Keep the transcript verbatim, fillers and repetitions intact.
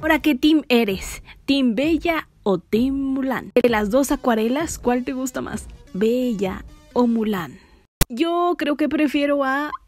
Ahora, ¿qué team eres? ¿Team Bella o Team Mulan? De las dos acuarelas, ¿cuál te gusta más? ¿Bella o Mulan? Yo creo que prefiero a